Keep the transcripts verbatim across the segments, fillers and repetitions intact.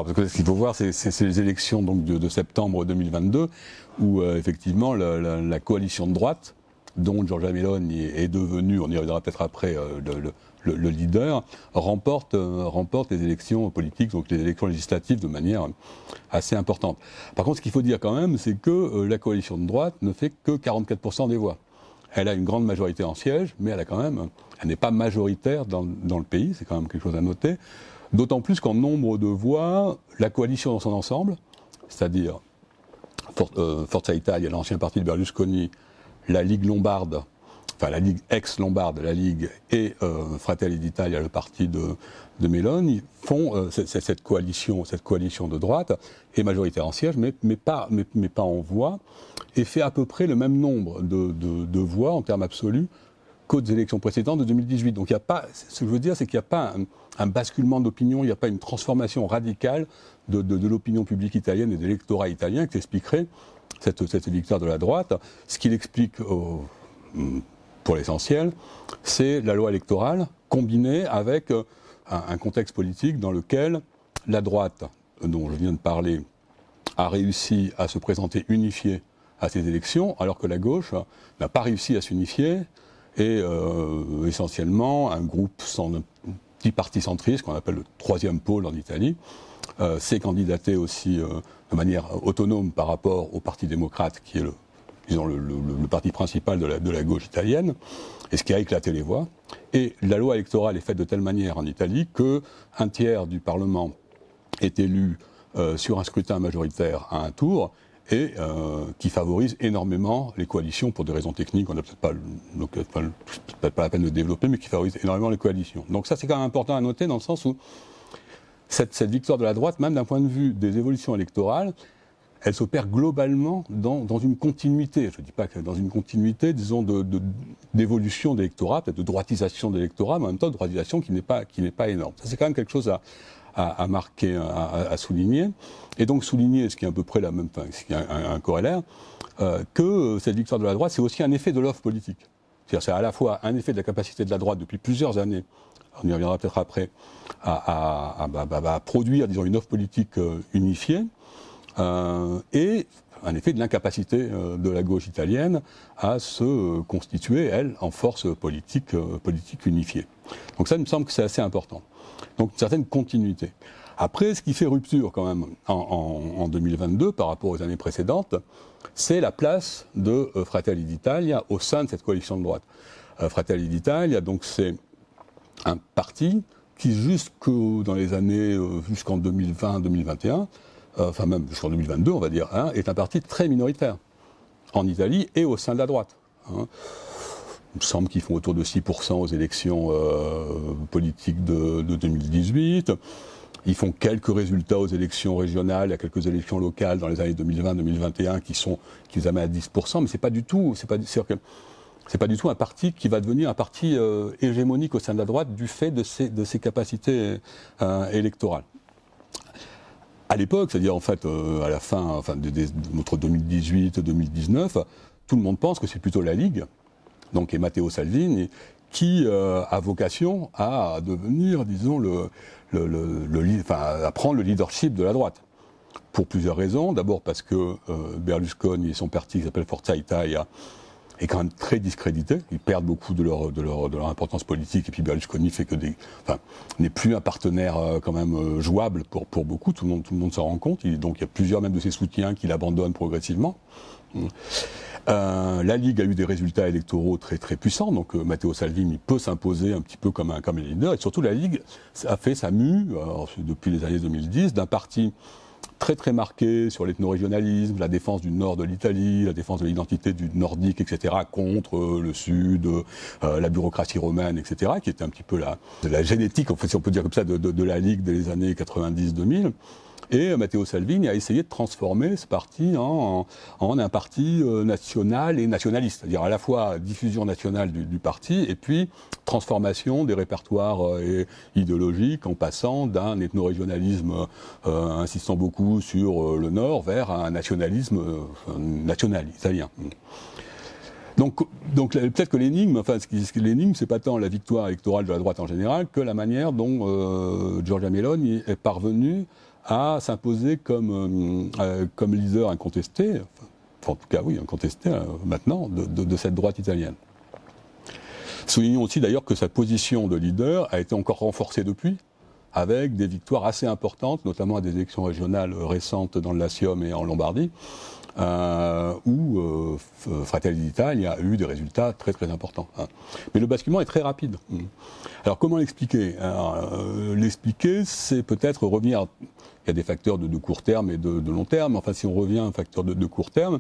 parce que ce qu'il faut voir, c'est, c'est, c'est les élections donc, de, de septembre deux mille vingt-deux, où euh, effectivement la, la, la coalition de droite, dont Giorgia Meloni est devenu, on y reviendra peut-être après, euh, le, le, le, le leader, remporte, euh, remporte les élections politiques, donc les élections législatives de manière assez importante. Par contre, ce qu'il faut dire quand même, c'est que euh, la coalition de droite ne fait que quarante-quatre pour cent des voix. Elle a une grande majorité en siège, mais elle a quand même, elle n'est pas majoritaire dans, dans le pays, c'est quand même quelque chose à noter. D'autant plus qu'en nombre de voix, la coalition dans son ensemble, c'est-à-dire For, euh, Forza Italia, l'ancien parti de Berlusconi, la Ligue lombarde, enfin la Ligue ex-lombarde, la Ligue et euh, Fratelli d'Italia, le parti de, de Meloni, font euh, cette, cette coalition, cette coalition de droite est majoritaire en siège, mais, mais, pas, mais, mais pas en voix, et fait à peu près le même nombre de, de, de voix en termes absolus qu'aux élections précédentes de deux mille dix-huit. Donc il y a pas, ce que je veux dire, c'est qu'il n'y a pas un, un basculement d'opinion, il n'y a pas une transformation radicale de, de, de l'opinion publique italienne et de l'électorat italien qui expliquerait cette, cette victoire de la droite. Ce qui l'explique, euh, pour l'essentiel, c'est la loi électorale combinée avec un, un contexte politique dans lequel la droite, dont je viens de parler, a réussi à se présenter unifiée à ces élections, alors que la gauche n'a pas réussi à s'unifier, et euh, essentiellement un groupe, sans, un petit parti centriste, qu'on appelle le troisième pôle en Italie, euh, s'est candidaté aussi euh, de manière autonome par rapport au Parti démocrate, qui est le, disons, le, le, le parti principal de la, de la gauche italienne, et ce qui a éclaté les voix. Et la loi électorale est faite de telle manière en Italie qu'un tiers du Parlement est élu euh, sur un scrutin majoritaire à un tour, et euh, qui favorise énormément les coalitions pour des raisons techniques, on n'a peut-être pas, donc, peut-être pas la peine de développer, mais qui favorise énormément les coalitions. Donc ça, c'est quand même important à noter dans le sens où cette, cette victoire de la droite, même d'un point de vue des évolutions électorales, elle s'opère globalement dans, dans une continuité. Je ne dis pas que dans une continuité, disons, de, de, d'évolution d'électorat, peut-être de droitisation d'électorat, mais en même temps de droitisation qui n'est pas, qui n'est pas énorme. Ça, c'est quand même quelque chose à, à, à marquer, à, à souligner. Et donc souligner, ce qui est à peu près la même, enfin, ce qui est un, un corollaire, euh, que cette victoire de la droite, c'est aussi un effet de l'offre politique. C'est-à-dire, c'est à la fois un effet de la capacité de la droite depuis plusieurs années, on y reviendra peut-être après, à, à, à, à, à produire, disons, une offre politique euh, unifiée, euh, et un effet de l'incapacité euh, de la gauche italienne à se euh, constituer, elle, en force politique, euh, politique unifiée. Donc ça, il me semble que c'est assez important. Donc une certaine continuité. Après, ce qui fait rupture quand même en, en, en deux mille vingt-deux par rapport aux années précédentes, c'est la place de euh, Fratelli d'Italia au sein de cette coalition de droite. Euh, Fratelli d'Italia, donc c'est un parti qui, jusque dans les années, euh, jusqu'en deux mille vingt deux mille vingt et un, euh, enfin même jusqu'en deux mille vingt-deux, on va dire, hein, est un parti très minoritaire en Italie et au sein de la droite. Hein. Il me semble qu'ils font autour de six pour cent aux élections euh, politiques de, de deux mille dix-huit. Ils font quelques résultats aux élections régionales, il y a quelques élections locales dans les années deux mille vingt deux mille vingt et un qui sont qui les amènent à dix pour cent, mais c'est pas du tout, c'est pas, c'est que c'est pas du tout un parti qui va devenir un parti euh, hégémonique au sein de la droite du fait de ses, de ses capacités euh, électorales. À l'époque, c'est-à-dire en fait euh, à la fin, enfin de, de, entre deux mille dix-huit et deux mille dix-neuf, tout le monde pense que c'est plutôt la Ligue, donc et Matteo Salvini, qui euh, a vocation à devenir, disons, le, le, le, le, enfin, à prendre le leadership de la droite. Pour plusieurs raisons. D'abord parce que euh, Berlusconi et son parti, qui s'appelle Forza Italia, est quand même très discrédité. Ils perdent beaucoup de leur, de leur, de leur importance politique. Et puis Berlusconi fait que des, enfin, n'est plus un partenaire euh, quand même euh, jouable pour, pour beaucoup. Tout le monde, tout le monde s'en rend compte. Il, donc il y a plusieurs même de ses soutiens qui l'abandonnent progressivement. Euh, la Ligue a eu des résultats électoraux très très puissants, donc euh, Matteo Salvini peut s'imposer un petit peu comme un, comme un leader, et surtout la Ligue a fait sa mue, euh, depuis les années deux mille dix, d'un parti très très marqué sur l'ethno-régionalisme, la défense du nord de l'Italie, la défense de l'identité du nordique, et cetera, contre euh, le sud, euh, la bureaucratie romaine, et cetera, qui était un petit peu la, la génétique, en fait, si on peut dire comme ça, de, de, de la Ligue des années quatre-vingt-dix deux mille. Et Matteo Salvini a essayé de transformer ce parti en, en un parti euh, national et nationaliste, c'est-à-dire à la fois diffusion nationale du, du parti et puis transformation des répertoires euh, idéologiques en passant d'un ethno-régionalisme euh, insistant beaucoup sur euh, le Nord vers un nationalisme euh, national italien. Donc, donc peut-être que l'énigme, enfin, ce qui, ce qui, l'énigme, c'est pas tant la victoire électorale de la droite en général que la manière dont euh, Giorgia Meloni est parvenue à s'imposer comme, euh, comme leader incontesté, enfin, en tout cas oui, incontesté euh, maintenant, de, de, de cette droite italienne. Soulignons aussi d'ailleurs que sa position de leader a été encore renforcée depuis, avec des victoires assez importantes, notamment à des élections régionales récentes dans le Latium et en Lombardie, euh, où euh, Fratelli d'Italia a eu des résultats très très importants. Hein. Mais le basculement est très rapide. Alors comment l'expliquer ? euh, L'expliquer, c'est peut-être revenir... Il y a des facteurs de, de court terme et de, de long terme. Enfin, si on revient à un facteur de, de court terme,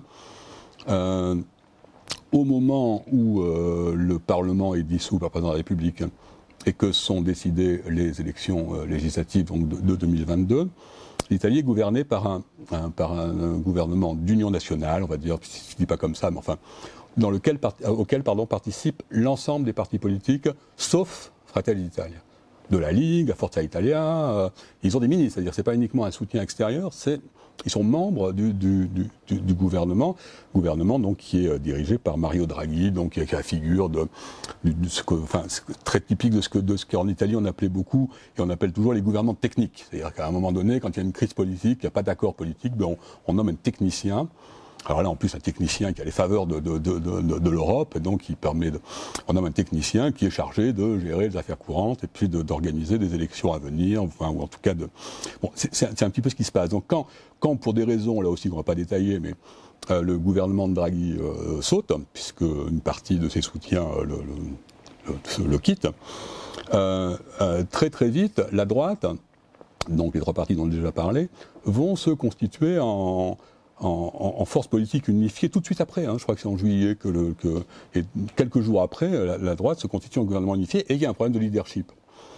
euh, au moment où euh, le Parlement est dissous par le président de la République et que sont décidées les élections euh, législatives donc de, de deux mille vingt-deux, l'Italie est gouvernée par un, un, par un gouvernement d'union nationale, on va dire, je ne dis pas comme ça, mais enfin, dans lequel, auquel pardon, participent l'ensemble des partis politiques, sauf Fratelli d'Italia. De la Ligue, à Forza Italia, euh, ils ont des ministres, c'est-à-dire que ce n'est pas uniquement un soutien extérieur, c'est, ils sont membres du, du, du, du gouvernement, gouvernement donc, qui est dirigé par Mario Draghi, donc, qui est la figure de, de, de ce que, enfin, très typique de ce, que, de ce qu'en Italie on appelait beaucoup, et on appelle toujours les gouvernements techniques. C'est-à-dire qu'à un moment donné, quand il y a une crise politique, il n'y a pas d'accord politique, ben on, on nomme un technicien. Alors là, en plus, un technicien qui a les faveurs de, de, de, de, de l'Europe, et donc qui permet de... On a un technicien qui est chargé de gérer les affaires courantes et puis de, d'organiser des élections à venir, enfin, ou en tout cas de... Bon, c'est, c'est, un, c'est un petit peu ce qui se passe. Donc quand, quand pour des raisons, là aussi, on ne va pas détailler, mais euh, le gouvernement de Draghi euh, saute, puisque une partie de ses soutiens euh, le, le, le, le quitte, euh, euh, très très vite, la droite, donc les trois partis dont j'ai déjà parlé, vont se constituer en... En, en force politique unifiée tout de suite après. Hein, je crois que c'est en juillet que, le, que et quelques jours après, la, la droite se constitue en gouvernement unifié et il y a un problème de leadership.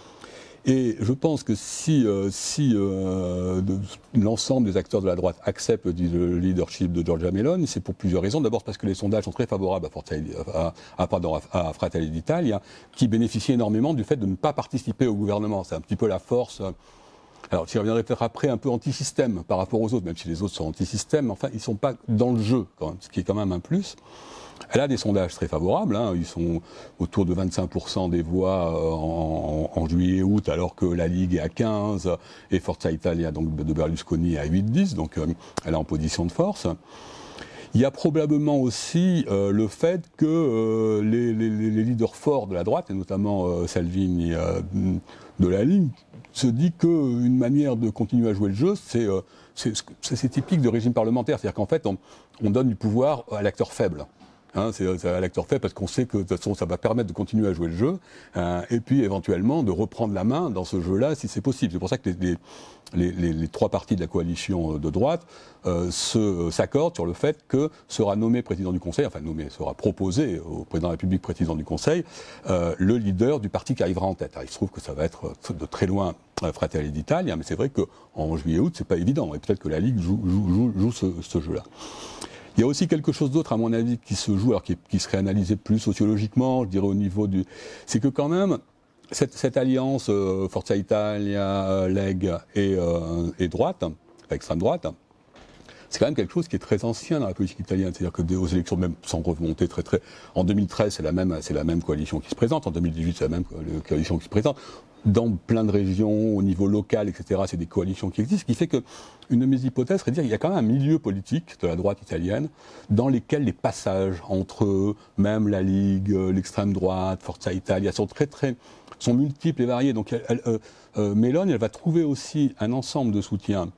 Et je pense que si, euh, si euh, de, l'ensemble des acteurs de la droite acceptent le leadership de Giorgia Meloni, c'est pour plusieurs raisons. D'abord parce que les sondages sont très favorables à, Forza, à, à, pardon, à, à Fratelli d'Italia, qui bénéficie énormément du fait de ne pas participer au gouvernement. C'est un petit peu la force... Alors, j'y reviendrai peut-être après, un peu anti-système par rapport aux autres, même si les autres sont anti-système, enfin, ils ne sont pas dans le jeu, quand même, ce qui est quand même un plus. Elle a des sondages très favorables, hein, ils sont autour de vingt-cinq pour cent des voix en, en, en juillet et août, alors que la Ligue est à quinze, et Forza Italia, donc de Berlusconi, est à huit dix, donc euh, elle est en position de force. Il y a probablement aussi euh, le fait que euh, les, les, les leaders forts de la droite, et notamment euh, Salvini euh, de la Ligue, se dit qu'une manière de continuer à jouer le jeu, c'est, euh, c'est, c'est, c'est typique de régime parlementaire. C'est-à-dire qu'en fait, on, on donne du pouvoir à l'acteur faible. Hein, c'est, c'est à l'acteur faible parce qu'on sait que de toute façon, ça va permettre de continuer à jouer le jeu, euh, et puis éventuellement de reprendre la main dans ce jeu-là si c'est possible. C'est pour ça que les, les, les, les, les trois partis de la coalition de droite euh, se, s'accordent sur le fait que sera nommé président du Conseil, enfin nommé, sera proposé au président de la République président du Conseil, euh, le leader du parti qui arrivera en tête. Alors, il se trouve que ça va être de très loin euh, Fratelli d'Italia, mais c'est vrai qu'en juillet-août, c'est pas évident, et peut-être que la Ligue joue, joue, joue, joue ce, ce jeu-là. Il y a aussi quelque chose d'autre, à mon avis, qui se joue, alors qui, qui serait analysé plus sociologiquement, je dirais au niveau du... C'est que quand même, cette, cette alliance euh, Forza Italia, Lega et, euh, et droite, enfin, extrême droite, c'est quand même quelque chose qui est très ancien dans la politique italienne. C'est-à-dire que aux élections, même sans remonter très très... En deux mille treize, c'est la même, c'est la même coalition qui se présente. En deux mille dix-huit, c'est la même coalition qui se présente. Dans plein de régions, au niveau local, et cetera, c'est des coalitions qui existent. Ce qui fait que une de mes hypothèses serait de dire qu'il y a quand même un milieu politique de la droite italienne dans lesquels les passages entre eux, même la Ligue, l'extrême droite, Forza Italia, sont très très... sont multiples et variés. Donc elle, elle, euh, euh, Meloni, elle va trouver aussi un ensemble de soutien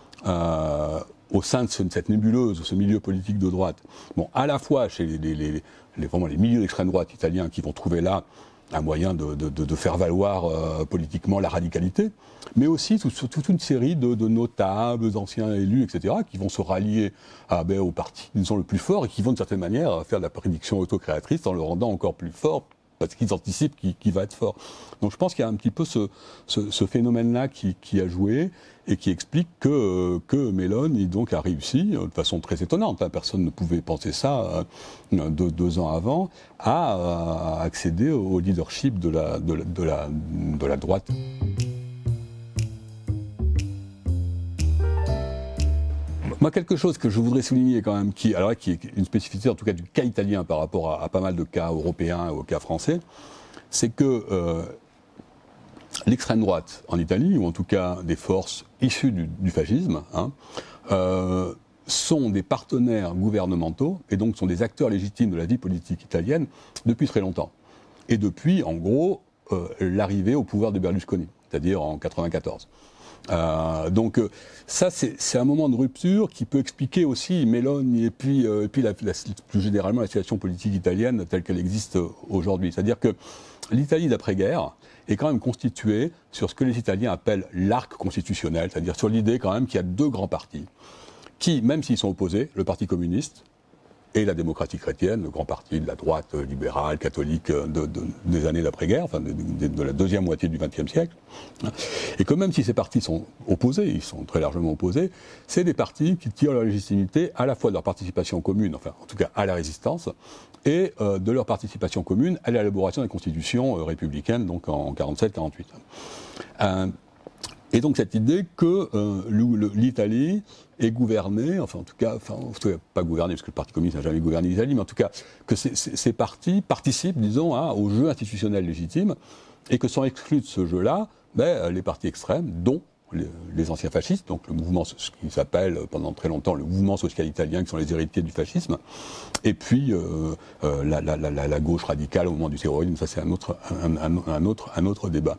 euh, au sein de cette nébuleuse, ce milieu politique de droite. Bon, à la fois chez les, les, les, les, vraiment les milieux d'extrême droite italiens qui vont trouver là un moyen de, de, de faire valoir euh, politiquement la radicalité, mais aussi tout, toute une série de, de notables, anciens élus, et cetera, qui vont se rallier à, ben, au parti, disons, le plus fort et qui vont, d'une certaine manière, faire de la prédiction autocréatrice en le rendant encore plus fort, parce qu'ils anticipent qui, qui va être fort. Donc je pense qu'il y a un petit peu ce, ce, ce phénomène-là qui, qui a joué et qui explique que, que Meloni donc, a réussi, de façon très étonnante, hein, personne ne pouvait penser ça euh, deux, deux ans avant, à, à accéder au leadership de la, de la, de la, de la droite. Moi, quelque chose que je voudrais souligner quand même, qui, alors, qui est une spécificité en tout cas du cas italien par rapport à, à pas mal de cas européens et aux cas français, c'est que euh, l'extrême droite en Italie, ou en tout cas des forces issues du, du fascisme, hein, euh, sont des partenaires gouvernementaux et donc sont des acteurs légitimes de la vie politique italienne depuis très longtemps. Et depuis, en gros, euh, l'arrivée au pouvoir de Berlusconi, c'est-à-dire en quatre-vingt-quatorze. Euh, donc euh, ça, c'est un moment de rupture qui peut expliquer aussi Meloni et puis, euh, et puis la, la, plus généralement la situation politique italienne telle qu'elle existe aujourd'hui. C'est-à-dire que l'Italie d'après-guerre est quand même constituée sur ce que les Italiens appellent l'arc constitutionnel, c'est-à-dire sur l'idée quand même qu'il y a deux grands partis qui, même s'ils sont opposés, le Parti communiste et la démocratie chrétienne, le grand parti de la droite libérale, catholique de, de, des années d'après-guerre, enfin de, de, de la deuxième moitié du vingtième siècle, et que même si ces partis sont opposés, ils sont très largement opposés, c'est des partis qui tirent leur légitimité à la fois de leur participation commune, enfin en tout cas à la résistance, et euh, de leur participation commune à l'élaboration des constitutions euh, républicaines, donc en quarante-sept quarante-huit. Euh, Et donc cette idée que euh, l'Italie est gouvernée, enfin en tout cas, enfin en tout cas, pas gouvernée parce que le Parti communiste n'a jamais gouverné l'Italie, mais en tout cas que ces, ces, ces partis participent, disons, hein, au jeu institutionnel légitime, et que sont exclus de ce jeu-là ben, les partis extrêmes, dont les, les anciens fascistes, donc le mouvement, ce qui s'appelle pendant très longtemps le mouvement social italien, qui sont les héritiers du fascisme, et puis euh, euh, la, la, la, la gauche radicale au moment du terrorisme, ça c'est un autre, un, un, un, autre, un autre débat.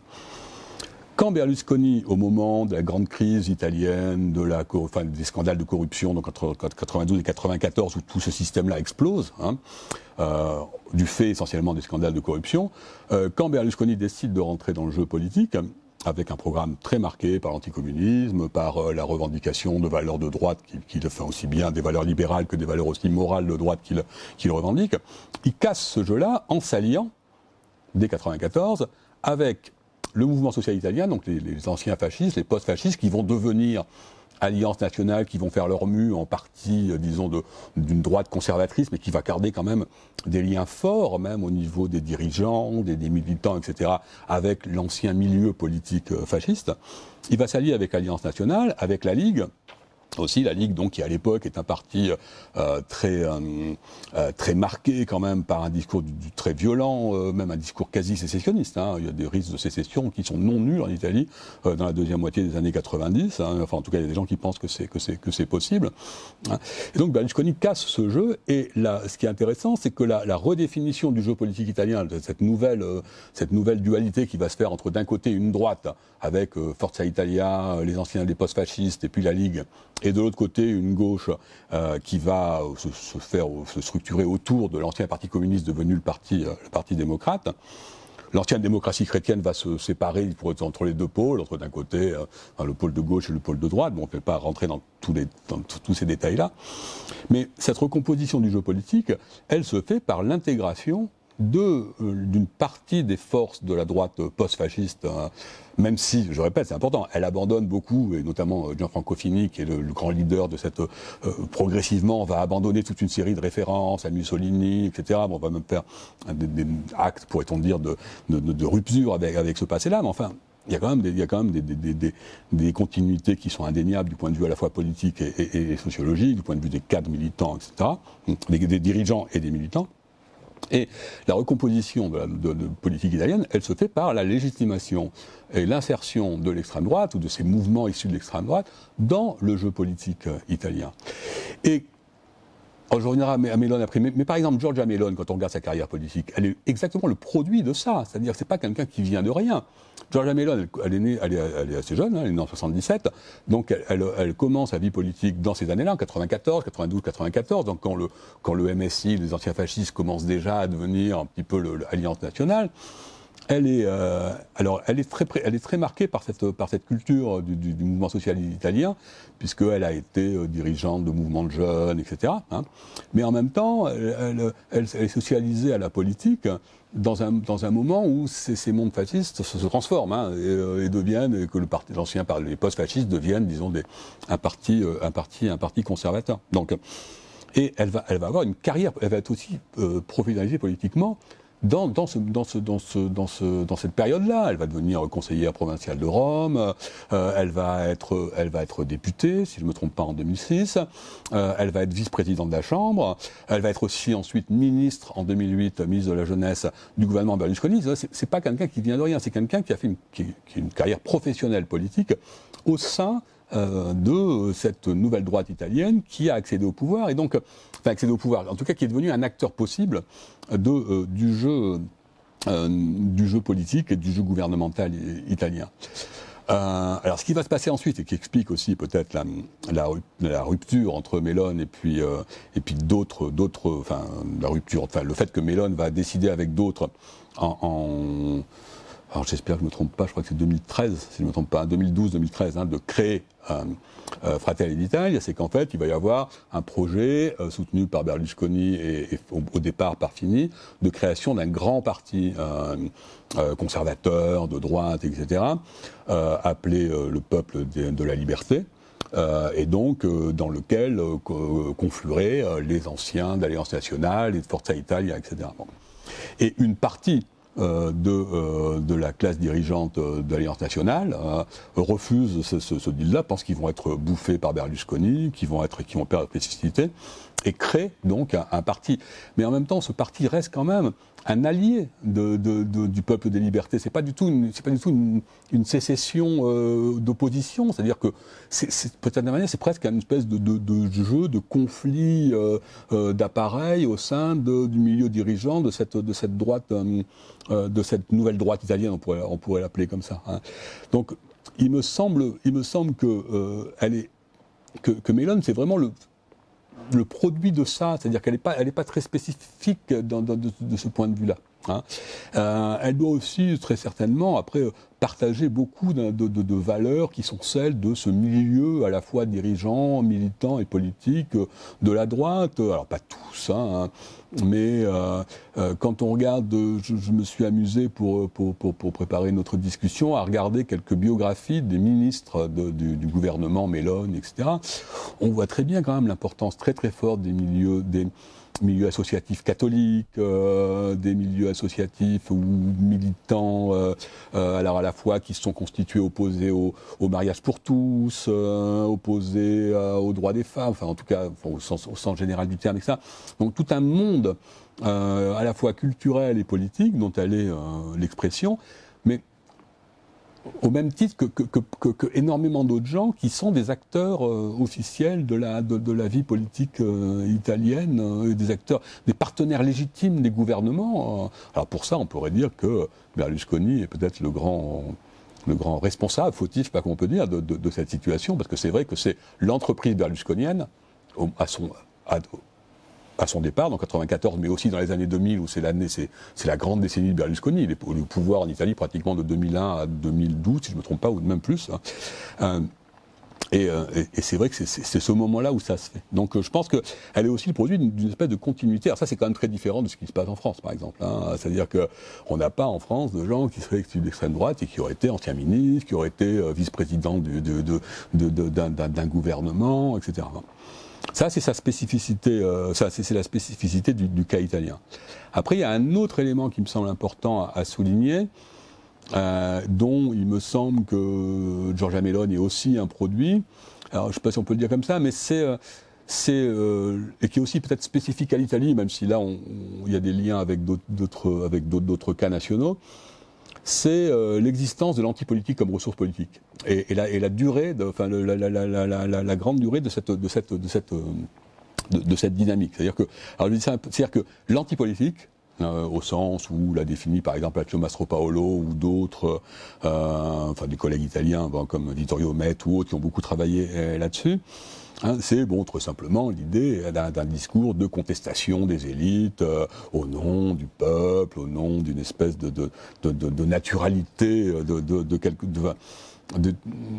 Quand Berlusconi, au moment de la grande crise italienne, de la, enfin, des scandales de corruption, donc entre quatre-vingt-douze et quatre-vingt-quatorze, où tout ce système-là explose, hein, euh, du fait essentiellement des scandales de corruption, euh, quand Berlusconi décide de rentrer dans le jeu politique, avec un programme très marqué par l'anticommunisme, par euh, la revendication de valeurs de droite, qui, qui le fait aussi bien des valeurs libérales que des valeurs aussi morales de droite qu'il qu'il revendique, il casse ce jeu-là en s'alliant, dès quatre-vingt-quatorze, avec le mouvement social italien, donc les, les anciens fascistes, les post-fascistes, qui vont devenir Alliance nationale, qui vont faire leur mue en partie, euh, disons, d'une droite conservatrice, mais qui va garder quand même des liens forts, même au niveau des dirigeants, des, des militants, et cetera, avec l'ancien milieu politique euh, fasciste. Il va s'allier avec l'Alliance nationale, avec la Ligue, aussi la Ligue, donc, qui à l'époque est un parti euh, très euh, euh, très marqué quand même par un discours du, du très violent, euh, même un discours quasi sécessionniste. Hein. Il y a des risques de sécession qui sont non nuls en Italie euh, dans la deuxième moitié des années quatre-vingt-dix. Hein. Enfin, en tout cas, il y a des gens qui pensent que c'est que c'est que c'est possible. Hein. Et donc Berlusconi casse ce jeu. Et là, ce qui est intéressant, c'est que la, la redéfinition du jeu politique italien, de cette nouvelle euh, cette nouvelle dualité qui va se faire entre d'un côté une droite avec euh, Forza Italia, les anciens des post-fascistes, et puis la Ligue, et de l'autre côté une gauche euh, qui va se, se faire se structurer autour de l'ancien parti communiste devenu le parti euh, le parti démocrate. L'ancienne démocratie chrétienne va se séparer pour être entre les deux pôles, entre d'un côté euh, le pôle de gauche et le pôle de droite. Bon, on ne peut pas rentrer dans tous les dans tous ces détails-là, mais cette recomposition du jeu politique, elle se fait par l'intégration de euh, d'une partie des forces de la droite post-fasciste, euh, même si, je répète, c'est important, elle abandonne beaucoup, et notamment euh, Gianfranco Fini, qui est le, le grand leader de cette, euh, progressivement, va abandonner toute une série de références à Mussolini, et cetera. Bon, on va même faire des, des actes, pourrait-on dire, de, de, de rupture avec, avec ce passé-là, mais enfin, il y a quand même, des, il y a quand même des, des, des, des continuités qui sont indéniables du point de vue à la fois politique et, et, et sociologique, du point de vue des cadres militants, et cetera, des, des dirigeants et des militants. Et la recomposition de la de, de politique italienne, elle se fait par la légitimation et l'insertion de l'extrême droite, ou de ces mouvements issus de l'extrême droite, dans le jeu politique euh, italien. Et alors je reviendrai à Meloni après, mais, mais par exemple, Giorgia Meloni, quand on regarde sa carrière politique, elle est exactement le produit de ça. C'est-à-dire que c'est pas quelqu'un qui vient de rien. Giorgia Meloni, elle, elle est née, elle est, elle est assez jeune, hein, elle est née en soixante-dix-sept, donc elle, elle, elle commence sa vie politique dans ces années-là, en quatre-vingt-quatorze, quatre-vingt-douze, quatre-vingt-quatorze, donc quand le, quand le M S I, les anciens fascistes, commencent déjà à devenir un petit peu l'Alliance nationale. Elle est, euh, alors, elle est très, elle est très marquée par cette, par cette culture du, du, du mouvement social italien, puisqu'elle a été euh, dirigeante de mouvements de jeunes, et cetera. Hein. Mais en même temps, elle, elle, elle, elle est socialisée à la politique dans un, dans un moment où ces, ces mondes fascistes se, se transforment hein, et, et deviennent, et que le parti, l'ancien, les post-fascistes deviennent, disons, des, un parti, un parti, un parti conservateur. Donc, et elle va, elle va avoir une carrière, elle va être aussi euh, professionnalisée politiquement dans, dans, ce, dans, ce, dans, ce, dans, ce, dans cette période-là. Elle va devenir conseillère provinciale de Rome, euh, elle, va être, elle va être députée, si je ne me trompe pas, en deux mille six, euh, elle va être vice-présidente de la Chambre, elle va être aussi ensuite ministre, en deux mille huit, ministre de la Jeunesse du gouvernement Berlusconi. C'est, c'est pas quelqu'un qui vient de rien, c'est quelqu'un qui a fait une, qui, qui a une carrière professionnelle politique au sein euh, de cette nouvelle droite italienne qui a accédé au pouvoir, et donc, enfin accédé au pouvoir, en tout cas qui est devenu un acteur possible de, euh, du jeu, euh, du jeu politique et du jeu gouvernemental italien. Euh, alors, ce qui va se passer ensuite, et qui explique aussi peut-être la, la, la rupture entre Meloni et puis euh, et puis d'autres, d'autres, enfin la rupture, enfin le fait que Meloni va décider avec d'autres en, en alors j'espère que je ne me trompe pas, je crois que c'est deux mille treize, si je ne me trompe pas, deux mille douze deux mille treize, hein, de créer euh, euh, Fratelli d'Italia, c'est qu'en fait, il va y avoir un projet euh, soutenu par Berlusconi et, et au, au départ par Fini, de création d'un grand parti euh, euh, conservateur, de droite, et cetera, euh, appelé euh, le Peuple de, de la Liberté. Euh, et donc euh, dans lequel euh, conflueraient euh, les anciens d'Alliance Nationale et de Forza Italia, et cetera. Bon. Et une partie Euh, de, euh, de la classe dirigeante euh, de l'Alliance Nationale euh, refuse ce, ce, ce deal-là, pense qu'ils vont être bouffés par Berlusconi, qu'ils vont être, qu'ils vont perdre spécificité, et crée donc un, un parti. Mais en même temps, ce parti reste quand même un allié de, de, de, du Peuple des Libertés. C'est pas du tout une, c'est pas du tout une, une sécession euh, d'opposition. C'est-à-dire que c'est, c'est, peut-être de manière, c'est presque une espèce de, de, de jeu, de conflit euh, euh, d'appareil au sein de, du milieu dirigeant de cette, de cette droite, euh, de cette nouvelle droite italienne, on pourrait, on pourrait l'appeler comme ça. Hein. Donc, il me semble, il me semble que euh, elle est, que, que Meloni, c'est vraiment le le produit de ça, c'est-à-dire qu'elle n'est pas, elle n'est pas très spécifique dans, dans, de, de ce point de vue-là. Hein. Euh, elle doit aussi très certainement après partager beaucoup de, de, de valeurs qui sont celles de ce milieu à la fois dirigeant, militant et politique de la droite. Alors pas tous, hein, mais euh, euh, quand on regarde, je, je me suis amusé pour, pour, pour, pour préparer notre discussion à regarder quelques biographies des ministres de, du, du gouvernement Meloni, et cetera. On voit très bien quand même l'importance très très forte des milieux, des milieux associatifs catholiques, euh, des milieux associatifs ou militants, euh, euh, alors à la fois qui se sont constitués opposés au, au mariage pour tous, euh, opposés euh, aux droits des femmes, enfin en tout cas au sens, au sens général du terme, et ça. Donc tout un monde euh, à la fois culturel et politique dont elle est euh, l'expression, mais au même titre que, que, que, que, que énormément d'autres gens qui sont des acteurs euh, officiels de la, de, de la vie politique euh, italienne, euh, des acteurs, des partenaires légitimes des gouvernements. Euh. Alors pour ça, on pourrait dire que Berlusconi est peut-être le grand, le grand responsable, fautif, pas qu'on peut dire, de, de, de cette situation, parce que c'est vrai que c'est l'entreprise berlusconienne, au, à son... À, à son départ, en quatre-vingt-quatorze, mais aussi dans les années deux mille, où c'est l'année, c'est, c'est la grande décennie de Berlusconi. Il est au pouvoir en Italie pratiquement de deux mille un à deux mille douze, si je ne me trompe pas, ou même plus. Hein. Euh, et, euh, et, et c'est vrai que c'est, c'est, c'est ce moment-là où ça se fait. Donc euh, je pense qu'elle est aussi le produit d'une, d'une espèce de continuité. Alors ça, c'est quand même très différent de ce qui se passe en France, par exemple. Hein. C'est-à-dire qu'on n'a pas en France de gens qui seraient issus d'extrême droite et qui auraient été anciens ministres, qui auraient été euh, vice-présidents de, de, de, de, de, d'un, d'un gouvernement, et cetera. Ça, c'est sa spécificité, euh, ça, c'est, c'est la spécificité du, du cas italien. Après, il y a un autre élément qui me semble important à, à souligner, euh, dont il me semble que Giorgia Meloni est aussi un produit. Alors, je ne sais pas si on peut le dire comme ça, mais c'est, euh, c'est euh, et qui est aussi peut-être spécifique à l'Italie, même si là, on, on, il y a des liens avec d'autres, d'autres, avec d'autres, d'autres cas nationaux. C'est euh, l'existence de l'antipolitique comme ressource politique et, et, la, et la durée, de, enfin le, la, la, la, la, la, la grande durée de cette, de cette, de cette, de, de cette dynamique. C'est-à-dire que, alors je dis ça, c'est-à-dire que l'antipolitique, euh, au sens où l'a défini par exemple Accio Mastropaolo ou d'autres, euh, enfin des collègues italiens bon, comme Vittorio Met ou autres qui ont beaucoup travaillé euh, là-dessus. Hein, c'est bon, très simplement l'idée d'un, d'un discours de contestation des élites euh, au nom du peuple, au nom d'une espèce de, de, de, de, de naturalité, de, de, de, quelque, de, de,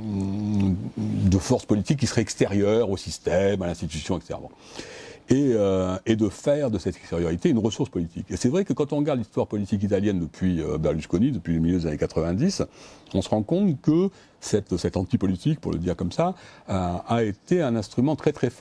de force politique qui serait extérieure au système, à l'institution, et cetera. Bon. Et, euh, et de faire de cette extériorité une ressource politique. Et c'est vrai que quand on regarde l'histoire politique italienne depuis euh, Berlusconi, depuis le milieu des années quatre-vingt-dix, on se rend compte que cette, cette antipolitique, pour le dire comme ça, euh, a été un instrument très très fort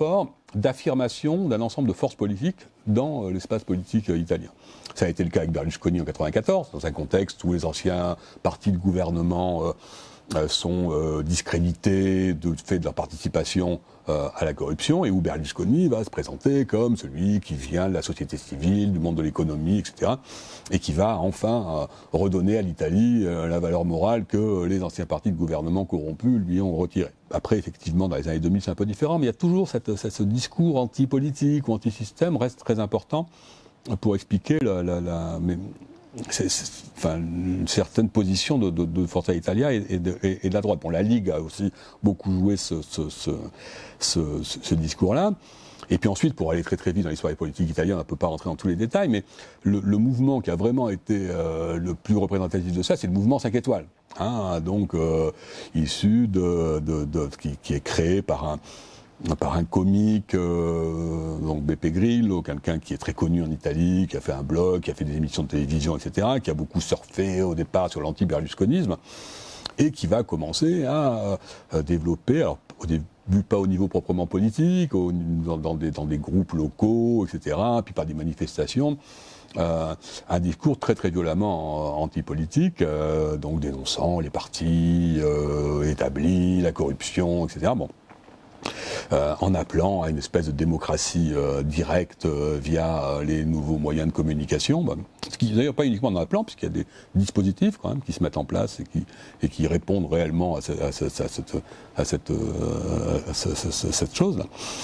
d'affirmation d'un ensemble de forces politiques dans euh, l'espace politique euh, italien. Ça a été le cas avec Berlusconi en quatre-vingt-quatorze, dans un contexte où les anciens partis de gouvernement euh, euh, sont euh, discrédités de fait de leur participation euh, à la corruption, et où Berlusconi va se présenter comme celui qui vient de la société civile, du monde de l'économie, et cetera, et qui va enfin euh, redonner à l'Italie euh, la valeur morale que les anciens partis de gouvernement corrompus lui ont retirée. Après, effectivement, dans les années deux mille, c'est un peu différent, mais il y a toujours cette, cette, ce discours anti-politique ou anti-système reste très important pour expliquer la, la, la, mais c'est, c'est, enfin, une certaine position de, de, de Forza Italia et, et, de, et, et de la droite. Bon, la Ligue a aussi beaucoup joué ce, ce, ce, ce, ce discours-là. Et puis ensuite, pour aller très très vite dans l'histoire politique italienne, on ne peut pas rentrer dans tous les détails, mais le, le mouvement qui a vraiment été euh, le plus représentatif de ça, c'est le mouvement cinq étoiles. Hein, donc, euh, issu de, de, de, qui, qui est créé par un, par un comique, euh, donc Beppe Grillo, quelqu'un qui est très connu en Italie, qui a fait un blog, qui a fait des émissions de télévision, et cetera, qui a beaucoup surfé au départ sur l'anti-berlusconisme, et qui va commencer à, à développer, alors au début pas au niveau proprement politique, au, dans, dans, des, dans des groupes locaux, et cetera, puis par des manifestations, euh, un discours très très violemment anti-politique, euh, donc dénonçant les partis euh, établis, la corruption, et cetera. Bon. Euh, en appelant à une espèce de démocratie euh, directe euh, via euh, les nouveaux moyens de communication. Bah, ce qui d'ailleurs pas uniquement en appelant, puisqu'il y a des dispositifs quand même qui se mettent en place et qui, et qui répondent réellement à, ce, à, ce, à cette, à cette, euh, à ce, ce, ce, cette chose-là.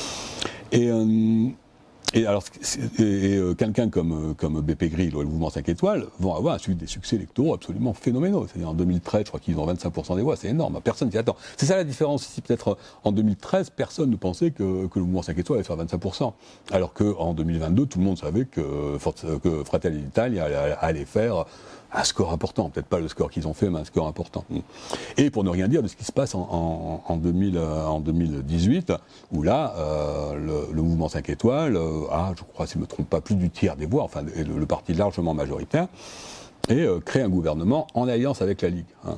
Et, euh, et alors, et, et, euh, quelqu'un comme, comme Beppe Grillo et le mouvement cinq étoiles vont avoir des succès électoraux absolument phénoménaux. C'est-à-dire en deux mille treize, je crois qu'ils ont vingt-cinq pour cent des voix, c'est énorme, personne s'y attend. C'est ça la différence ici, peut-être en deux mille treize, personne ne pensait que, que le mouvement cinq étoiles allait faire vingt-cinq pour cent. Alors qu'en deux mille vingt-deux, tout le monde savait que, que Fratelli d'Italia allait, allait faire un score important, peut-être pas le score qu'ils ont fait, mais un score important. Et pour ne rien dire de ce qui se passe en, en, en, deux mille, en deux mille dix-huit, où là, euh, le, le mouvement cinq étoiles euh, a, je crois, si je ne me trompe pas, plus du tiers des voix, enfin, le, le parti largement majoritaire, et euh, crée un gouvernement en alliance avec la Ligue, hein,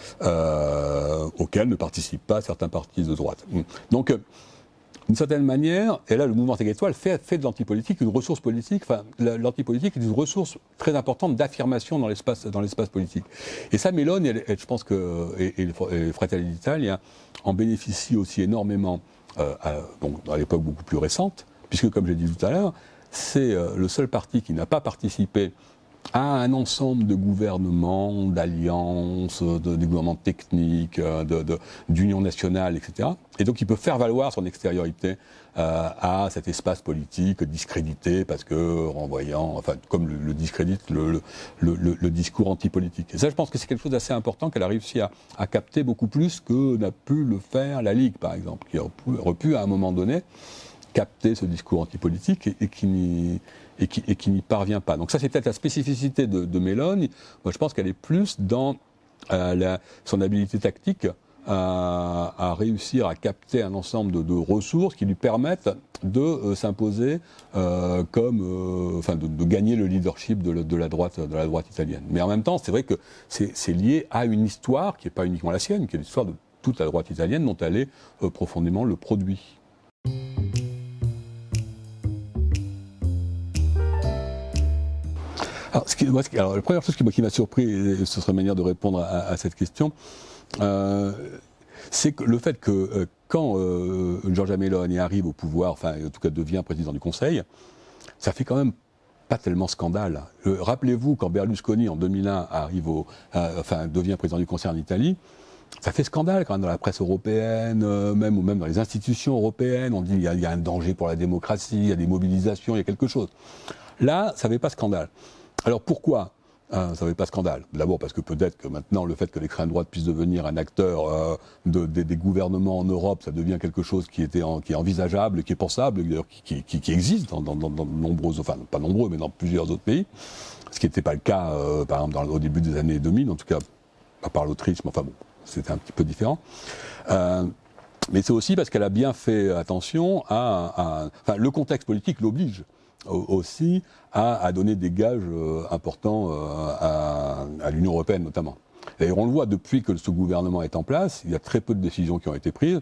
euh, auquel ne participent pas certains partis de droite. Donc, d'une certaine manière, et là le mouvement cinq étoiles fait, fait de l'antipolitique une ressource politique, enfin l'antipolitique est une ressource très importante d'affirmation dans l'espace, dans l'espace politique. Et ça, Meloni, elle, elle, je pense que, et, et Fratelli d'Italia en bénéficient aussi énormément, euh, à, donc, à l'époque beaucoup plus récente, puisque comme j'ai dit tout à l'heure, c'est euh, le seul parti qui n'a pas participé à un ensemble de gouvernements, d'alliances, de, de gouvernements techniques, de, de, d'union nationale, et cetera. Et donc il peut faire valoir son extériorité euh, à cet espace politique discrédité, parce que renvoyant, enfin comme le, le discrédite le, le, le, le discours antipolitique. Et ça, je pense que c'est quelque chose d'assez important qu'elle a réussi à, à capter beaucoup plus que n'a pu le faire la Ligue, par exemple, qui aurait pu, aurait pu à un moment donné capter ce discours antipolitique et, et qui n'y et qui, et qui n'y parvient pas. Donc ça, c'est peut-être la spécificité de, de Meloni. Moi, je pense qu'elle est plus dans euh, la, son habilité tactique à, à réussir à capter un ensemble de, de ressources qui lui permettent de euh, s'imposer euh, comme, euh, enfin, de, de gagner le leadership de, de la droite, de la droite italienne. Mais en même temps, c'est vrai que c'est, c'est lié à une histoire qui n'est pas uniquement la sienne, qui est l'histoire de toute la droite italienne, dont elle est euh, profondément le produit. Alors, ce qui, moi, ce qui, alors, la première chose qui, qui m'a surpris, et ce serait une manière de répondre à, à cette question, euh, c'est que le fait que euh, quand euh, Giorgia Meloni arrive au pouvoir, enfin en tout cas devient président du Conseil, ça fait quand même pas tellement scandale. Euh, rappelez-vous quand Berlusconi en deux mille un arrive au, euh, enfin devient président du Conseil en Italie, ça fait scandale quand même dans la presse européenne, euh, même ou même dans les institutions européennes. On dit qu'il y, y a un danger pour la démocratie, il y a des mobilisations, il y a quelque chose. Là, ça ne fait pas scandale. Alors pourquoi euh, ça ne fait pas scandale? D'abord parce que peut-être que maintenant le fait que l'extrême droite puisse devenir un acteur euh, de, de, des gouvernements en Europe, ça devient quelque chose qui, était en, qui est envisageable, qui est pensable, d'ailleurs qui, qui, qui existe dans, dans, dans, dans de nombreux, enfin pas nombreux, mais dans plusieurs autres pays. Ce qui n'était pas le cas, euh, par exemple, dans, au début des années deux mille, en tout cas, à part l'Autriche, mais enfin bon, c'était un petit peu différent. Euh, mais c'est aussi parce qu'elle a bien fait attention à, à enfin, le contexte politique l'oblige aussi à, à donner des gages euh, importants euh, à, à l'Union européenne notamment. D'ailleurs, on le voit depuis que ce gouvernement est en place, il y a très peu de décisions qui ont été prises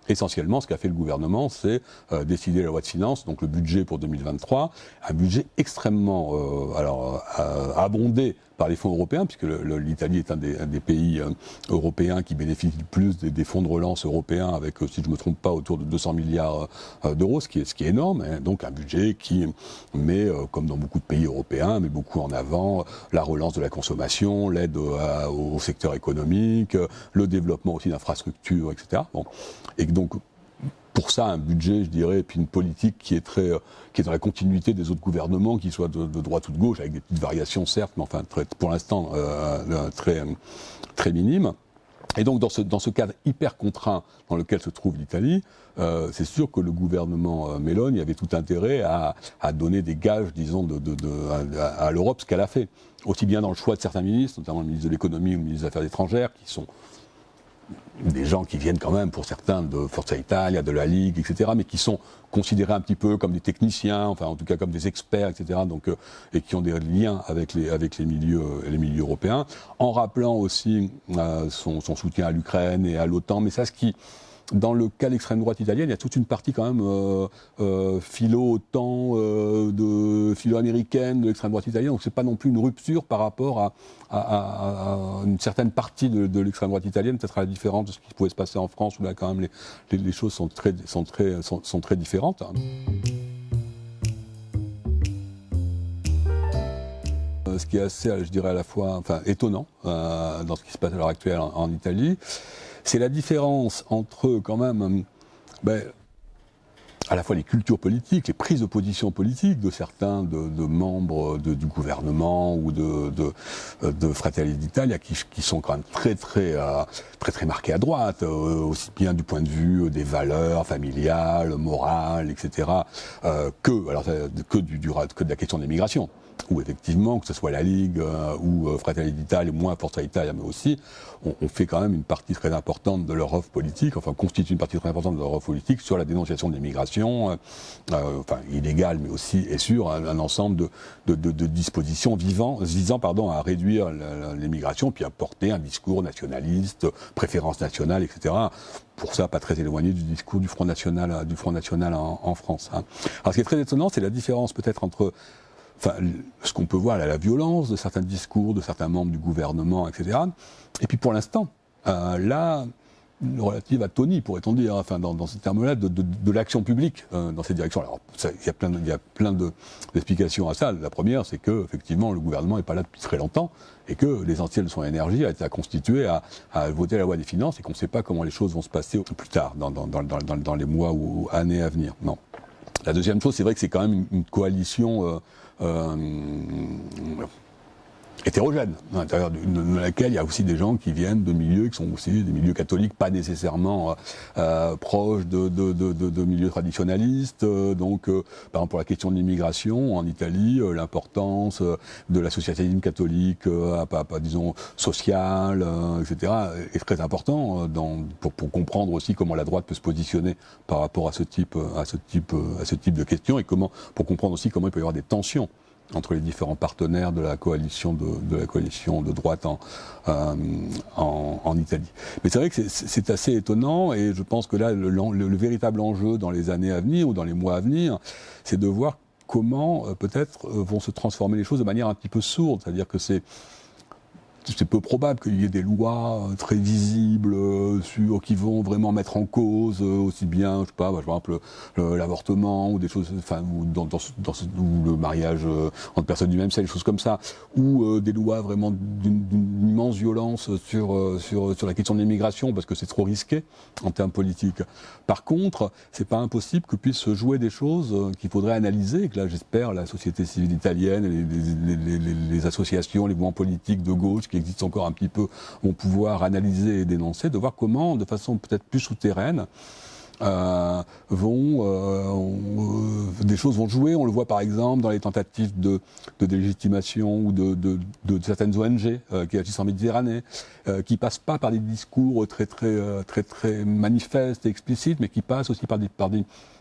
Essentiellement, ce qu'a fait le gouvernement, c'est euh, décider la loi de finances, donc le budget pour deux mille vingt-trois, un budget extrêmement euh, alors, euh, abondé par les fonds européens, puisque le, le, l'Italie est un des, un des pays euh, européens qui bénéficie le plus des, des fonds de relance européens, avec, si je ne me trompe pas, autour de deux cents milliards euh, d'euros, ce qui est, ce qui est énorme. Hein, donc un budget qui met, euh, comme dans beaucoup de pays européens, met beaucoup en avant la relance de la consommation, l'aide euh, au secteur économique, euh, le développement aussi d'infrastructures, et cetera. Bon. Et donc, pour ça, un budget, je dirais, et puis une politique qui est très, qui est dans la continuité des autres gouvernements, qu'ils soient de, de droite ou de gauche, avec des petites variations certes, mais enfin, très, pour l'instant, euh, très, très minimes. Et donc, dans ce, dans ce cadre hyper contraint dans lequel se trouve l'Italie, euh, c'est sûr que le gouvernement euh, Meloni avait tout intérêt à, à donner des gages, disons, de, de, de, à, à l'Europe, ce qu'elle a fait. Aussi bien dans le choix de certains ministres, notamment le ministre de l'économie ou le ministre des Affaires étrangères, qui sont des gens qui viennent quand même, pour certains, de Forza Italia, de la Ligue, et cetera, mais qui sont considérés un petit peu comme des techniciens, enfin en tout cas comme des experts, et cetera, donc, euh, et qui ont des liens avec les, avec les, milieux, les milieux européens, en rappelant aussi euh, son, son soutien à l'Ukraine et à l'OTAN, mais ça, ce qui... Dans le cas de l'extrême droite italienne, il y a toute une partie quand même euh, euh, philo-OTAN, euh, de philo-américaine de l'extrême droite italienne. Donc c'est pas non plus une rupture par rapport à, à, à, à une certaine partie de, de l'extrême droite italienne, peut-être à la différence de ce qui pouvait se passer en France, où là quand même les, les, les choses sont très, sont très, sont, sont très différentes. Ce qui est assez, je dirais à la fois, enfin étonnant euh, dans ce qui se passe à l'heure actuelle en, en Italie, c'est la différence entre quand même, ben, à la fois les cultures politiques, les prises de position politiques de certains de, de membres de, du gouvernement ou de, de, de Fratelli d'Italia qui, qui sont quand même très très euh, très très marqués à droite, euh, aussi bien du point de vue des valeurs familiales, morales, et cetera, euh, que alors que du, du que de la question de l'immigration. Où effectivement, que ce soit la Ligue euh, ou euh, Fratelli d'Italia, moins Forza Italia, mais aussi, on, on fait quand même une partie très importante de leur offre politique, enfin constitue une partie très importante de leur offre politique sur la dénonciation de l'immigration, euh, euh, enfin illégale, mais aussi et sur un, un ensemble de, de, de, de dispositions vivant, visant pardon, à réduire l'immigration, puis à porter un discours nationaliste, préférence nationale, et cetera. Pour ça, pas très éloigné du discours du Front National, du Front National en, en France. Hein. Alors, ce qui est très étonnant, c'est la différence peut-être entre Enfin, ce qu'on peut voir, là, la violence de certains discours, de certains membres du gouvernement, et cetera. Et puis pour l'instant, euh, là, relative à Tony, pourrait-on dire, enfin, dans, dans ces termes-là, de, de, de l'action publique euh, dans ces directions. Alors, il y a plein, de, il y a plein de, d'explications à ça. La première, c'est que effectivement, le gouvernement n'est pas là depuis très longtemps et que l'essentiel de son énergie a été à constituer à, à voter la loi des finances et qu'on ne sait pas comment les choses vont se passer plus tard, dans, dans, dans, dans, dans les mois ou années à venir. Non. La deuxième chose, c'est vrai que c'est quand même une, une coalition euh, euh, hétérogène, à l'intérieur de, de laquelle il y a aussi des gens qui viennent de milieux qui sont aussi des milieux catholiques, pas nécessairement euh, proches de, de, de, de, de milieux traditionnalistes. Euh, donc, euh, par exemple, pour la question de l'immigration, en Italie, euh, l'importance euh, de l'associationnisme catholique, euh, à, à, à, disons, social, euh, et cetera, est très important euh, dans, pour, pour comprendre aussi comment la droite peut se positionner par rapport à ce type, à ce type, à ce type de questions et comment, pour comprendre aussi comment il peut y avoir des tensions entre les différents partenaires de la coalition de, de la coalition de droite en, euh, en, en Italie. Mais c'est vrai que c'est assez étonnant et je pense que là, le, le, le véritable enjeu dans les années à venir ou dans les mois à venir, c'est de voir comment euh, peut-être euh, vont se transformer les choses de manière un petit peu sourde. C'est-à-dire que c'est c'est peu probable qu'il y ait des lois très visibles euh, sur, qui vont vraiment mettre en cause euh, aussi bien, je sais pas, par exemple, l'avortement ou des choses, enfin, ou, dans, dans, dans, ou le mariage euh, entre personnes du même sexe, des choses comme ça, ou euh, des lois vraiment d'une immense violence sur, euh, sur, sur la question de l'immigration, parce que c'est trop risqué en termes politiques. Par contre, c'est pas impossible que puissent se jouer des choses euh, qu'il faudrait analyser, et que là, j'espère, la société civile italienne, les, les, les, les associations, les mouvements politiques de gauche, qui existent encore un petit peu, vont pouvoir analyser et dénoncer, de voir comment, de façon peut-être plus souterraine, euh, vont, euh, on, euh, des choses vont jouer. On le voit par exemple dans les tentatives de, de délégitimation ou de, de, de, de certaines O N G euh, qui agissent en Méditerranée, euh, qui passent pas par des discours très très euh, très très manifestes et explicites, mais qui passent aussi par des par des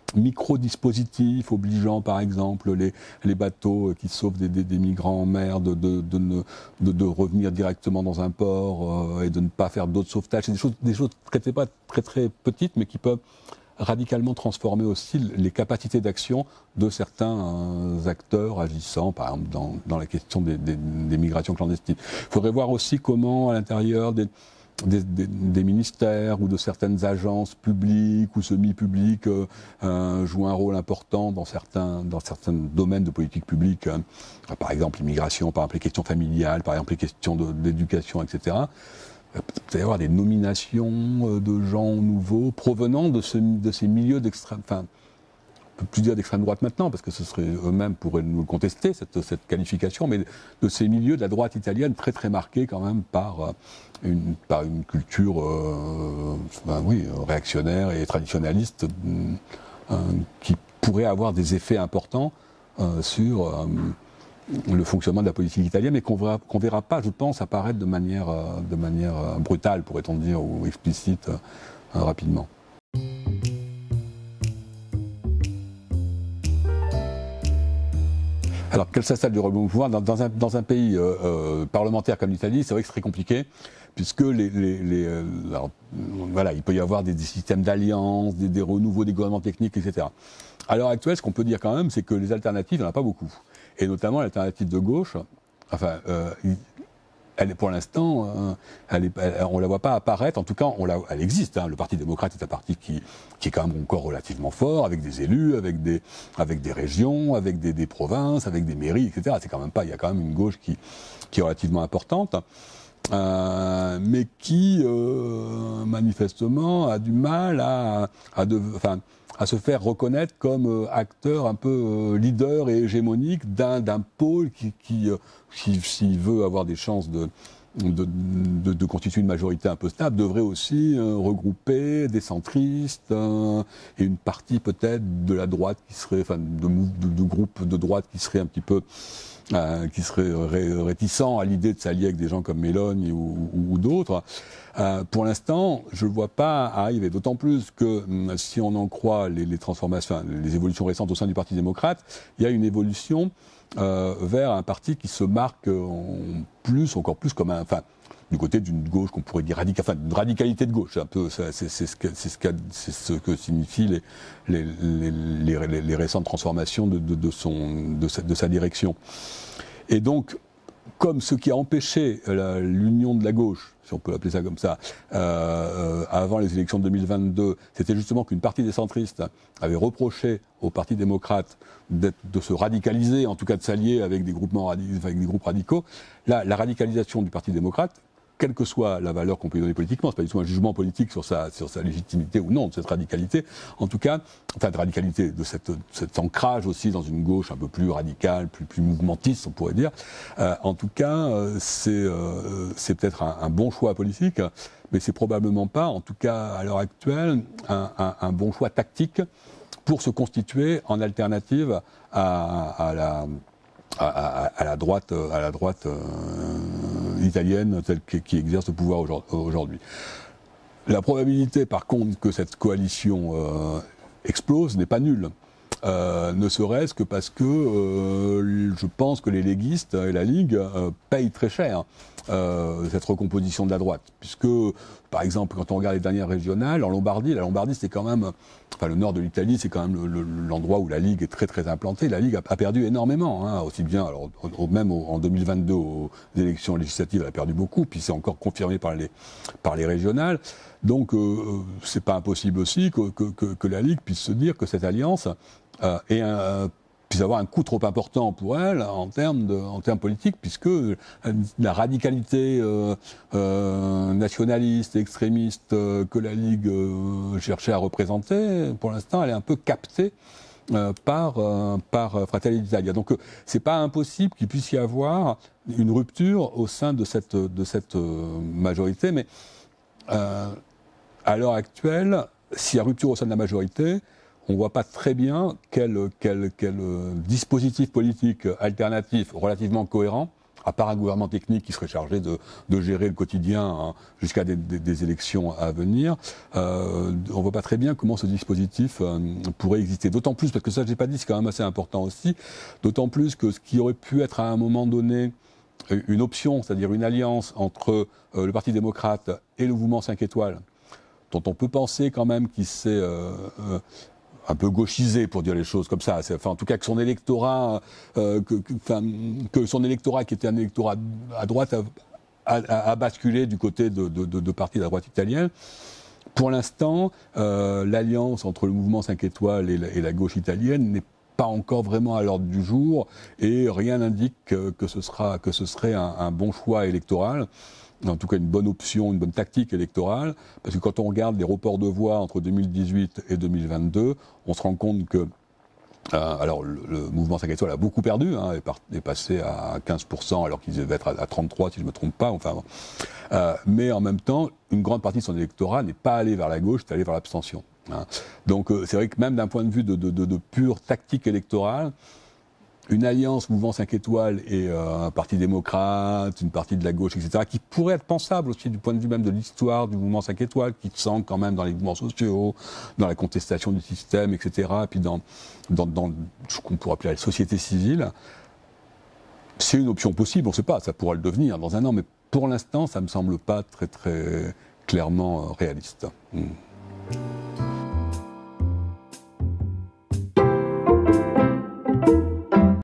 micro-dispositifs obligeant par exemple les, les bateaux qui sauvent des, des, des migrants en mer de, de, de, de, de, de revenir directement dans un port euh, et de ne pas faire d'autres sauvetages. C'est des choses, des choses très, très, très, très petites mais qui peuvent radicalement transformer aussi les capacités d'action de certains euh, acteurs agissant, par exemple, dans, dans la question des, des, des migrations clandestines. Il faudrait voir aussi comment, à l'intérieur des, des, des, des ministères ou de certaines agences publiques ou semi-publiques euh, euh, jouent un rôle important dans certains, dans certains domaines de politique publique. Hein. Par exemple, l'immigration, par exemple, les questions familiales, par exemple, les questions de, d'éducation, et cetera. Il peut y avoir des nominations de gens nouveaux provenant de, ce, de ces milieux d'extrême, enfin, on peut plus dire d'extrême droite maintenant, parce que ce serait eux-mêmes pourraient nous contester cette, cette qualification, mais de ces milieux de la droite italienne très très marqués quand même par une, par une culture, euh, ben oui, réactionnaire et traditionnaliste, euh, qui pourrait avoir des effets importants euh, sur euh, le fonctionnement de la politique italienne, mais qu'on verra, qu'on verra pas, je pense, apparaître de manière, de manière brutale, pourrait-on dire, ou explicite, euh, rapidement. Alors, quel s'installe du rebond pouvoir dans, dans, un, dans un pays euh, euh, parlementaire comme l'Italie, c'est vrai que c'est très compliqué, puisque les, les, les, euh, alors, voilà, il peut y avoir des, des systèmes d'alliance, des, des renouveaux des gouvernements techniques, et cetera. À l'heure actuelle, ce qu'on peut dire quand même, c'est que les alternatives, il n'y en a pas beaucoup. Et notamment l'alternative de gauche, enfin, euh, elle est pour l'instant, euh, elle est, elle, on la voit pas apparaître. En tout cas, on la, elle existe. Hein. Le Parti démocrate est un parti qui, qui est quand même encore relativement fort, avec des élus, avec des, avec des régions, avec des, des provinces, avec des mairies, et cetera. C'est quand même pas. Il y a quand même une gauche qui, qui est relativement importante, euh, mais qui euh, manifestement a du mal à, à de, enfin. à se faire reconnaître comme euh, acteur un peu euh, leader et hégémonique d'un, d'un pôle qui, qui euh, si, s'il veut avoir des chances de, de, de, de constituer une majorité un peu stable, devrait aussi euh, regrouper des centristes euh, et une partie peut-être de la droite qui serait, enfin, de, de, de groupes de droite qui seraient un petit peu Euh, qui serait ré, réticent à l'idée de s'allier avec des gens comme Meloni ou, ou, ou d'autres. Euh, pour l'instant, je ne le vois pas arriver. D'autant plus que si on en croit les, les transformations, enfin, les évolutions récentes au sein du Parti démocrate, il y a une évolution euh, vers un parti qui se marque en plus, encore plus comme un, enfin, du côté d'une gauche qu'on pourrait dire radicale, enfin, d'une radicalité de gauche. Un peu, c'est, c'est, c'est, ce que, c'est, ce que, c'est ce que signifient les, les, les, les, les récentes transformations de, de, de, son, de, sa, de sa direction. Et donc, comme ce qui a empêché la, l'union de la gauche, si on peut appeler ça comme ça, euh, avant les élections de deux mille vingt-deux, c'était justement qu'une partie des centristes avait reproché au Parti démocrate d'être, de se radicaliser, en tout cas de s'allier avec des groupements radi- avec des groupes radicaux. Là, la radicalisation du Parti démocrate, quelle que soit la valeur qu'on peut y donner politiquement, c'est pas du tout un jugement politique sur sa, sur sa légitimité ou non de cette radicalité, en tout cas, enfin de radicalité, de cette, cet ancrage aussi dans une gauche un peu plus radicale, plus, plus mouvementiste, on pourrait dire. Euh, en tout cas, euh, c'est, euh, c'est peut-être un, un bon choix politique, mais c'est probablement pas, en tout cas à l'heure actuelle, un, un, un bon choix tactique pour se constituer en alternative à, à la À, à, à la droite, à la droite euh, italienne telle qui, qui exerce le pouvoir aujourd'hui. La probabilité, par contre, que cette coalition euh, explose n'est pas nulle. Euh, ne serait-ce que parce que euh, je pense que les léguistes et la Ligue euh, payent très cher euh, cette recomposition de la droite, puisque par exemple quand on regarde les dernières régionales en Lombardie, la Lombardie c'est quand même, enfin le nord de l'Italie c'est quand même le, le, l'endroit où la Ligue est très très implantée. La Ligue a, a perdu énormément, hein, aussi bien alors au, même au, en deux mille vingt-deux aux élections législatives elle a perdu beaucoup, puis c'est encore confirmé par les par les régionales. Donc euh, c'est pas impossible aussi que, que, que, que la Ligue puisse se dire que cette alliance euh, est un, euh, puisse avoir un coût trop important pour elle en termes, de, en termes politiques, puisque la radicalité euh, euh, nationaliste, extrémiste euh, que la Ligue euh, cherchait à représenter, pour l'instant, elle est un peu captée euh, par, euh, par Fratelli d'Italia. Donc, euh, c'est pas impossible qu'il puisse y avoir une rupture au sein de cette, de cette euh, majorité, mais euh, à l'heure actuelle, s'il y a rupture au sein de la majorité, on ne voit pas très bien quel, quel, quel dispositif politique alternatif relativement cohérent à part un gouvernement technique qui serait chargé de, de gérer le quotidien hein, jusqu'à des, des, des élections à venir, euh, on ne voit pas très bien comment ce dispositif euh, pourrait exister. D'autant plus, parce que ça je n'ai pas dit, c'est quand même assez important aussi, d'autant plus que ce qui aurait pu être à un moment donné une option, c'est-à-dire une alliance entre euh, le Parti démocrate et le mouvement cinq étoiles, dont on peut penser quand même qu'il s'est euh, euh, un peu gauchisé, pour dire les choses comme ça. Enfin, en tout cas, que son électorat, euh, que, que, enfin, que son électorat, qui était un électorat à droite, a, a, a basculé du côté de, de, de, de partis de la droite italienne. Pour l'instant, euh, l'alliance entre le mouvement cinq étoiles et la, et la gauche italienne n'est pas encore vraiment à l'ordre du jour, et rien n'indique que, que, ce sera, que ce serait un, un bon choix électoral. En tout cas une bonne option, une bonne tactique électorale, parce que quand on regarde les reports de voix entre deux mille dix-huit et deux mille vingt-deux, on se rend compte que euh, alors le, le mouvement cinq étoiles a beaucoup perdu, hein, est, par, est passé à quinze pour cent alors qu'ils devaient être à, à trente-trois si je ne me trompe pas, enfin, euh, mais en même temps, une grande partie de son électorat n'est pas allée vers la gauche, c'est allé vers l'abstention. Hein. Donc euh, c'est vrai que même d'un point de vue de, de, de, de pure tactique électorale, une alliance mouvement cinq étoiles et euh, un parti démocrate, une partie de la gauche, et cetera, qui pourrait être pensable aussi du point de vue même de l'histoire du mouvement cinq étoiles, qui sent quand même dans les mouvements sociaux, dans la contestation du système, et cetera, et puis dans, dans, dans ce qu'on pourrait appeler la société civile. C'est une option possible, on ne sait pas, ça pourra le devenir dans un an, mais pour l'instant, ça ne me semble pas très, très clairement réaliste. Mmh.